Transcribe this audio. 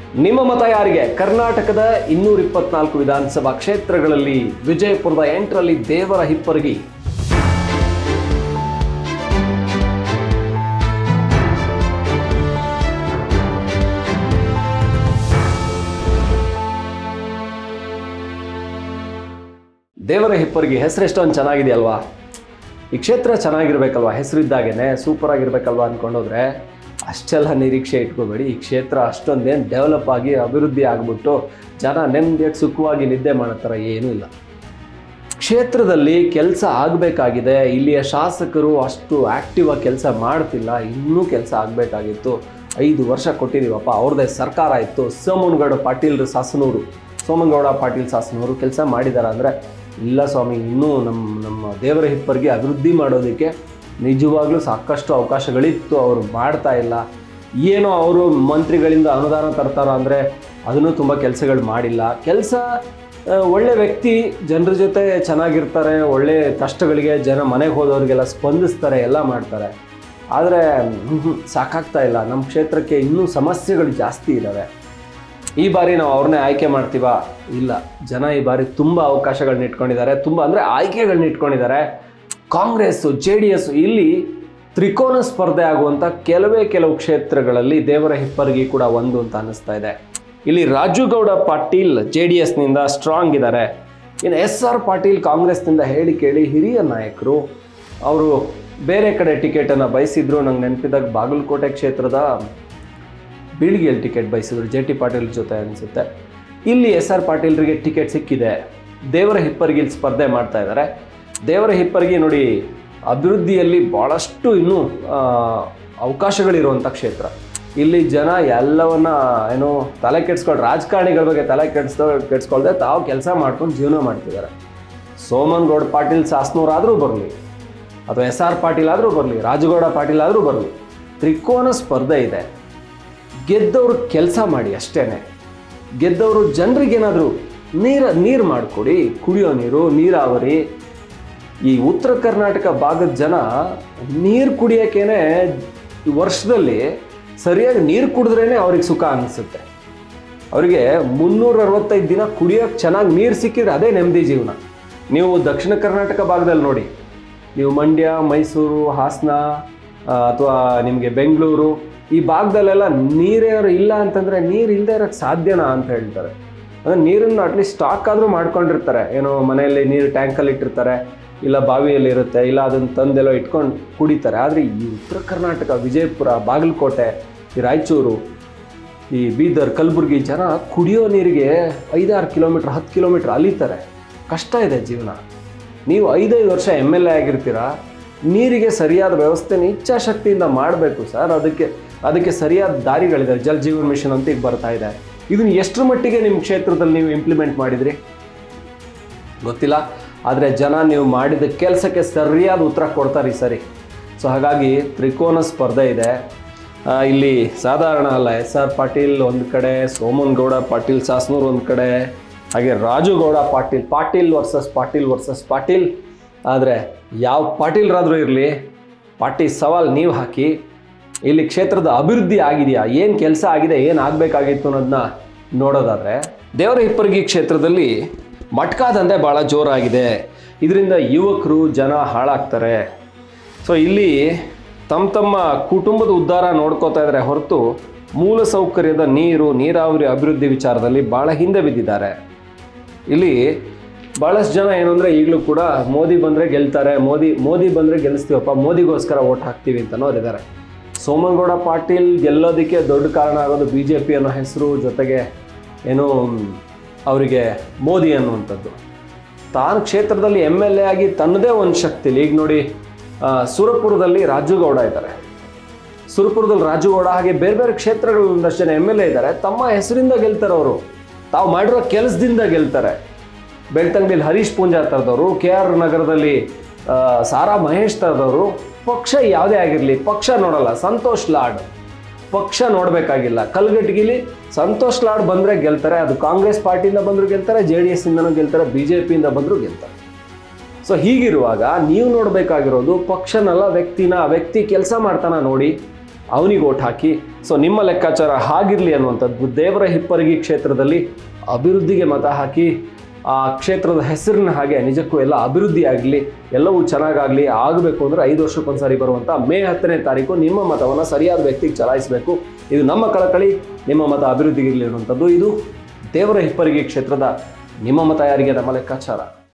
ನಿಮ್ಮ ಮತ ಯಾರಿಗೆ? ಕರ್ನಾಟಕದ 224 ವಿಧಾನಸಭಾ ಕ್ಷೇತ್ರಗಳಲ್ಲಿ ವಿಜಯಪುರದ 8ರಲ್ಲಿ ದೇವರ ಹಿಪ್ಪರಗಿ. ದೇವರ ಹಿಪ್ಪರಗಿ ಹೆಸರು ಎಷ್ಟೊಂದು ಚೆನ್ನಾಗಿದೆಯಲ್ವಾ? ಈ ಕ್ಷೇತ್ರ ಚೆನ್ನಾಗಿರ್ಬೇಕಲ್ವಾ? ಹೆಸರಿದ್ದಾಗೇನೆ ಸೂಪರ್ ಆಗಿರ್ಬೇಕಲ್ವಾ ಅಂದ್ಕೊಂಡೋದ್ರೆ ಅಷ್ಟೆಲ್ಲ ನಿರೀಕ್ಷೆ ಇಟ್ಕೋಬೇಡಿ. ಈ ಕ್ಷೇತ್ರ ಅಷ್ಟೊಂದೇನು ಡೆವಲಪ್ ಆಗಿ ಅಭಿವೃದ್ಧಿ ಆಗಿಬಿಟ್ಟು ಜನ ನೆಮ್ಮದಿಯಾಗಿ ಸುಖವಾಗಿ ನಿದ್ದೆ ಮಾಡೋ ಥರ ಏನೂ ಇಲ್ಲ. ಕ್ಷೇತ್ರದಲ್ಲಿ ಕೆಲಸ ಆಗಬೇಕಾಗಿದೆ. ಇಲ್ಲಿಯ ಶಾಸಕರು ಅಷ್ಟು ಆ್ಯಕ್ಟಿವ್ ಆಗಿ ಕೆಲಸ ಮಾಡ್ತಿಲ್ಲ. ಇನ್ನೂ ಕೆಲಸ ಆಗಬೇಕಾಗಿತ್ತು. 5 ವರ್ಷ ಕೊಟ್ಟಿದ್ದೀವಪ್ಪ. ಅವ್ರದ್ದೇ ಸರ್ಕಾರ ಇತ್ತು. ಸೋಮನಗೌಡ ಪಾಟೀಲ್ ಸಾಸನೂರು ಕೆಲಸ ಮಾಡಿದ್ದಾರೆ ಅಂದರೆ, ಇಲ್ಲ ಸ್ವಾಮಿ, ಇನ್ನೂ ನಮ್ಮ ದೇವರ ಹಿಪ್ಪರಗಿ ಅಭಿವೃದ್ಧಿ ಮಾಡೋದಕ್ಕೆ ನಿಜವಾಗ್ಲೂ ಸಾಕಷ್ಟು ಅವಕಾಶಗಳಿತ್ತು. ಅವರು ಮಾಡ್ತಾ ಇಲ್ಲ. ಏನೋ ಅವರು ಮಂತ್ರಿಗಳಿಂದ ಅನುದಾನ ತರ್ತಾರೋ ಅಂದರೆ ಅದನ್ನು ತುಂಬ ಕೆಲಸಗಳು ಮಾಡಿಲ್ಲ. ಒಳ್ಳೆ ವ್ಯಕ್ತಿ, ಜನರ ಜೊತೆ ಚೆನ್ನಾಗಿರ್ತಾರೆ, ಒಳ್ಳೆ ಕಷ್ಟಗಳಿಗೆ ಜನ ಮನೆಗೆ ಹೋದವ್ರಿಗೆಲ್ಲ ಸ್ಪಂದಿಸ್ತಾರೆ, ಎಲ್ಲ ಮಾಡ್ತಾರೆ. ಆದರೆ ಸಾಕಾಗ್ತಾ ಇಲ್ಲ. ನಮ್ಮ ಕ್ಷೇತ್ರಕ್ಕೆ ಇನ್ನೂ ಸಮಸ್ಯೆಗಳು ಜಾಸ್ತಿ ಇದ್ದಾವೆ. ಈ ಬಾರಿ ನಾವು ಅವ್ರನ್ನೇ ಆಯ್ಕೆ ಮಾಡ್ತೀವಾ? ಇಲ್ಲ. ಜನ ಈ ಬಾರಿ ತುಂಬ ಅವಕಾಶಗಳನ್ನ ಇಟ್ಕೊಂಡಿದ್ದಾರೆ. ಆಯ್ಕೆಗಳನ್ನ ಇಟ್ಕೊಂಡಿದ್ದಾರೆ. ಕಾಂಗ್ರೆಸ್, JDS ಇಲ್ಲಿ ತ್ರಿಕೋನ ಸ್ಪರ್ಧೆ ಆಗುವಂಥ ಕೆಲವು ಕ್ಷೇತ್ರಗಳಲ್ಲಿ ದೇವರ ಹಿಪ್ಪರಗಿ ಕೂಡ ಒಂದು ಅಂತ ಅನ್ನಿಸ್ತಾ ಇದೆ. ಇಲ್ಲಿ ರಾಜುಗೌಡ ಪಾಟೀಲ್ JDSನಿಂದ ಸ್ಟ್ರಾಂಗ್ ಇದ್ದಾರೆ. ಇನ್ನು SR ಪಾಟೀಲ್ ಕಾಂಗ್ರೆಸ್ನಿಂದ ಹೇಳಿ ಕೇಳಿ ಹಿರಿಯ ನಾಯಕರು. ಅವರು ಬೇರೆ ಕಡೆ ಟಿಕೆಟನ್ನು ಬಯಸಿದ್ರು. ನಂಗೆ ನೆನಪಿದಾಗ ಬಾಗಲಕೋಟೆ ಕ್ಷೇತ್ರದ ಬೀಳಿಗೆಯಲ್ಲಿ ಟಿಕೆಟ್ ಬಯಸಿದ್ರು JT ಪಾಟೀಲ್ ಜೊತೆ ಅನಿಸುತ್ತೆ. ಇಲ್ಲಿ SR ಪಾಟೀಲ್ರಿಗೆ ಟಿಕೆಟ್ ಸಿಕ್ಕಿದೆ. ದೇವರ ಹಿಪ್ಪರಗಿಲಿ ಸ್ಪರ್ಧೆ ಮಾಡ್ತಾ ಇದ್ದಾರೆ. ದೇವರ ಹಿಪ್ಪರಗಿ ನೋಡಿ, ಅಭಿವೃದ್ಧಿಯಲ್ಲಿ ಭಾಳಷ್ಟು ಇನ್ನೂ ಅವಕಾಶಗಳಿರುವಂಥ ಕ್ಷೇತ್ರ. ಇಲ್ಲಿ ಜನ ಎಲ್ಲವನ್ನ ತಲೆ ರಾಜಕಾರಣಿಗಳ ಬಗ್ಗೆ ತಲೆ ಕೆಡಿಸ್ಕೊಳ್ದೆ ತಾವು ಕೆಲಸ ಮಾಡ್ಕೊಂಡು ಜೀವನ ಮಾಡ್ತಿದ್ದಾರೆ. ಸೋಮನಗೌಡ ಪಾಟೀಲ್ ಸಾಸನೂರು ಆದರೂ ಬರಲಿ, ಅಥವಾ SR ಪಾಟೀಲ್ ಆದರೂ ಬರಲಿ, ರಾಜುಗೌಡ ಪಾಟೀಲ್ ಆದರೂ ಬರಲಿ, ತ್ರಿಕೋನ ಸ್ಪರ್ಧೆ ಇದೆ. ಗೆದ್ದವರು ಕೆಲಸ ಮಾಡಿ ಅಷ್ಟೇ. ಗೆದ್ದವರು ಜನರಿಗೇನಾದರೂ ನೀರು ಮಾಡಿಕೊಡಿ. ಕುಡಿಯೋ ನೀರು, ನೀರಾವರಿ. ಈ ಉತ್ತರ ಕರ್ನಾಟಕ ಭಾಗದ ಜನ ನೀರು ಕುಡಿಯೋಕ್ಕೇನೆ ವರ್ಷದಲ್ಲಿ ಸರಿಯಾಗಿ ನೀರು ಕುಡಿದ್ರೇ ಅವ್ರಿಗೆ ಸುಖ ಅನಿಸುತ್ತೆ. ಅವರಿಗೆ 365 ದಿನ ಕುಡಿಯೋಕ್ಕೆ ಚೆನ್ನಾಗಿ ನೀರು ಸಿಕ್ಕಿದ್ರೆ ಅದೇ ನೆಮ್ಮದಿ ಜೀವನ. ನೀವು ದಕ್ಷಿಣ ಕರ್ನಾಟಕ ಭಾಗದಲ್ಲಿ ನೋಡಿ, ನೀವು ಮಂಡ್ಯ, ಮೈಸೂರು, ಹಾಸನ ಅಥವಾ ನಿಮಗೆ ಬೆಂಗಳೂರು ಈ ಭಾಗದಲ್ಲೆಲ್ಲ ನೀರೇ ಇಲ್ಲ ಅಂತಂದರೆ ನೀರು ಇಲ್ಲದೆ ಇರೋಕ್ಕೆ ಸಾಧ್ಯನಾ ಅಂತ ಹೇಳ್ತಾರೆ. ಅಂದರೆ ನೀರನ್ನು ಅಟ್ಲೀಸ್ಟ್ ಸ್ಟಾಕ್ ಆದರೂ ಮಾಡ್ಕೊಂಡಿರ್ತಾರೆ. ಮನೆಯಲ್ಲಿ ನೀರು ಟ್ಯಾಂಕಲ್ಲಿ ಇಟ್ಟಿರ್ತಾರೆ, ಇಲ್ಲ ಬಾವಿಯಲ್ಲಿ ಇರುತ್ತೆ, ಇಲ್ಲ ಅದನ್ನು ತಂದೆಲ್ಲೋ ಇಟ್ಕೊಂಡು ಕುಡಿತಾರೆ. ಆದರೆ ಈ ಉತ್ತರ ಕರ್ನಾಟಕ, ವಿಜಯಪುರ, ಬಾಗಲಕೋಟೆ, ಈ ರಾಯಚೂರು, ಈ ಬೀದರ್, ಕಲಬುರಗಿ ಜನ ಕುಡಿಯೋ ನೀರಿಗೆ 5-6 ಕಿಲೋಮೀಟ್ರ್, 10 ಕಿಲೋಮೀಟ್ರ್ ಅಲಿತಾರೆ. ಕಷ್ಟ ಇದೆ ಜೀವನ. ನೀವು 5 ವರ್ಷ MLA ಆಗಿರ್ತೀರ. ನೀರಿಗೆ ಸರಿಯಾದ ವ್ಯವಸ್ಥೆನ ಇಚ್ಛಾಶಕ್ತಿಯಿಂದ ಮಾಡಬೇಕು ಸರ್. ಅದಕ್ಕೆ ಸರಿಯಾದ ದಾರಿಗಳಿದೆ. ಜಲ್ ಜೀವನ್ ಮಿಷನ್ ಅಂತ ಈಗ ಬರ್ತಾ ಇದೆ. ಇದನ್ನು ಎಷ್ಟರ ಮಟ್ಟಿಗೆ ನಿಮ್ಮ ಕ್ಷೇತ್ರದಲ್ಲಿ ನೀವು ಇಂಪ್ಲಿಮೆಂಟ್ ಮಾಡಿದ್ರಿ ಗೊತ್ತಿಲ್ಲ. ಆದರೆ ಜನ ನೀವು ಮಾಡಿದ ಕೆಲಸಕ್ಕೆ ಸರಿಯಾದ ಉತ್ತರ ಕೊಡ್ತಾರೆ ಈ ಸರಿ. ಸೊ ಹಾಗಾಗಿ ತ್ರಿಕೋನ ಸ್ಪರ್ಧೆ ಇದೆ. ಇಲ್ಲಿ ಸಾಧಾರಣ ಅಲ್ಲ. SR ಪಾಟೀಲ್ ಒಂದು ಕಡೆ, ಸೋಮನಗೌಡ ಪಾಟೀಲ್ ಸಾಸನೂರು ಒಂದು ಕಡೆ, ಹಾಗೆ ರಾಜುಗೌಡ ಪಾಟೀಲ್ ವರ್ಸಸ್ ಪಾಟೀಲ್. ಆದರೆ ಯಾವ ಪಾಟೀಲ್ರಾದರೂ ಇರಲಿ, ಸವಾಲ್ ನೀವು ಹಾಕಿ. ಇಲ್ಲಿ ಕ್ಷೇತ್ರದ ಅಭಿವೃದ್ಧಿ ಆಗಿದೆಯಾ, ಏನು ಕೆಲಸ ಆಗಿದೆ, ಏನು ಆಗಬೇಕಾಗಿತ್ತು ಅನ್ನೋದನ್ನ ನೋಡೋದಾದರೆ, ದೇವರ ಹಿಪ್ಪರಗಿ ಕ್ಷೇತ್ರದಲ್ಲಿ ಮಟ್ಕಾ ದಂಧೆ ಭಾಳ ಜೋರಾಗಿದೆ. ಇದರಿಂದ ಯುವಕರು, ಜನ ಹಾಳಾಗ್ತಾರೆ. ಸೊ ಇಲ್ಲಿ ತಮ್ಮ ಕುಟುಂಬದ ಉದ್ಧಾರ ನೋಡ್ಕೋತಾ ಇದ್ದಾರೆ ಹೊರತು ಮೂಲಸೌಕರ್ಯದ ನೀರಾವರಿ ಅಭಿವೃದ್ಧಿ ವಿಚಾರದಲ್ಲಿ ಭಾಳ ಹಿಂದೆ ಬಿದ್ದಿದ್ದಾರೆ. ಇಲ್ಲಿ ಭಾಳಷ್ಟು ಜನ ಏನು ಅಂದರೆ ಈಗಲೂ ಕೂಡ ಮೋದಿ ಬಂದರೆ ಗೆಲ್ತಾರೆ, ಮೋದಿ ಬಂದರೆ ಗೆಲ್ಲಿಸ್ತೀವಪ್ಪ, ಮೋದಿಗೋಸ್ಕರ ಓಟ್ ಹಾಕ್ತೀವಿ ಅಂತನೋರಿದ್ದಾರೆ. ಸೋಮನಗೌಡ ಪಾಟೀಲ್ ಗೆಲ್ಲೋದಕ್ಕೆ ದೊಡ್ಡ ಕಾರಣ ಆಗೋದು BJP ಅನ್ನೋ ಹೆಸರು, ಜೊತೆಗೆ ಅವರಿಗೆ ಮೋದಿ ಅನ್ನುವಂಥದ್ದು. ತಾನು ಕ್ಷೇತ್ರದಲ್ಲಿ MLA ಆಗಿ ತನ್ನದೇ ಒಂದು ಶಕ್ತಿಲಿ, ಈಗ ನೋಡಿ ಸುರಪುರದಲ್ಲಿ ರಾಜುಗೌಡ ಇದ್ದಾರೆ. ಸುರಪುರದಲ್ಲಿ ರಾಜುಗೌಡ, ಹಾಗೆ ಬೇರೆ ಕ್ಷೇತ್ರಗಳು ಒಂದಷ್ಟು ಜನ MLA ಇದ್ದಾರೆ. ತಮ್ಮ ಹೆಸರಿಂದ ಗೆಲ್ತಾರೆ. ಅವರು ತಾವು ಮಾಡಿರೋ ಕೆಲಸದಿಂದ ಗೆಲ್ತಾರೆ. ಬೆಳ್ತಂಗಡಿಯಲ್ಲಿ ಹರೀಶ್ ಪೂಂಜಾ ಥರದವರು, KR ನಗರದಲ್ಲಿ ಸಾರಾ ಮಹೇಶ್ ಥರದವರು. ಪಕ್ಷ ಯಾವುದೇ ಆಗಿರಲಿ, ಪಕ್ಷ ನೋಡಲ್ಲ. ಸಂತೋಷ್ ಲಾಡ್ ಪಕ್ಷ ನೋಡಬೇಕಾಗಿಲ್ಲ. ಕಲ್ಗಟ್ಟಿಗಿಲಿ ಸಂತೋಷ್ ಲಾಡ್ ಬಂದರೆ ಗೆಲ್ತಾರೆ. ಅದು ಕಾಂಗ್ರೆಸ್ ಪಾರ್ಟಿಯಿಂದ ಬಂದರೂ ಗೆಲ್ತಾರೆ, JDSಯಿಂದನೂ ಗೆಲ್ತಾರೆ, BJPಯಿಂದ ಬಂದರೂ ಗೆಲ್ತಾರೆ. ಸೊ ಹೀಗಿರುವಾಗ ನೀವು ನೋಡಬೇಕಾಗಿರೋದು ಪಕ್ಷನಲ್ಲ, ವ್ಯಕ್ತಿನ. ವ್ಯಕ್ತಿ ಕೆಲಸ ಮಾಡ್ತಾನ ನೋಡಿ. ಅವನಿಗೆ ಓಟ್ ಹಾಕಿ. ಸೊ ನಿಮ್ಮ ಲೆಕ್ಕಾಚಾರ ಹಾಗಿರಲಿ ಅನ್ನುವಂಥದ್ದು. ದೇವರ ಹಿಪ್ಪರಗಿ ಕ್ಷೇತ್ರದಲ್ಲಿ ಅಭಿವೃದ್ಧಿಗೆ ಮತ ಹಾಕಿ, ಆ ಕ್ಷೇತ್ರದ ಹೆಸರಿನ ಹಾಗೆ ನಿಜಕ್ಕೂ ಎಲ್ಲ ಅಭಿವೃದ್ಧಿ ಆಗಲಿ, ಎಲ್ಲವೂ ಚೆನ್ನಾಗಾಗಲಿ. ಆಗಬೇಕು ಅಂದರೆ 5 ವರ್ಷಕ್ಕೊಂದ್ಸಾರಿ ಬರುವಂಥ ಮೇ 10ನೇ ತಾರೀಕು ನಿಮ್ಮ ಮತವನ್ನು ಸರಿಯಾದ ವ್ಯಕ್ತಿಗೆ ಚಲಾಯಿಸಬೇಕು. ಇದು ನಮ್ಮ ಕಳಕಳಿ. ನಿಮ್ಮ ಮತ ಅಭಿವೃದ್ಧಿಗಿರಲಿ ಅನ್ನುವಂಥದ್ದು. ಇದು ದೇವರ ಹಿಪ್ಪರಗಿ ಕ್ಷೇತ್ರದ ನಿಮ್ಮ ಮತ ಯಾರಿಗೆ ನಮ್ಮ ಲೆಕ್ಕಾಚಾರ.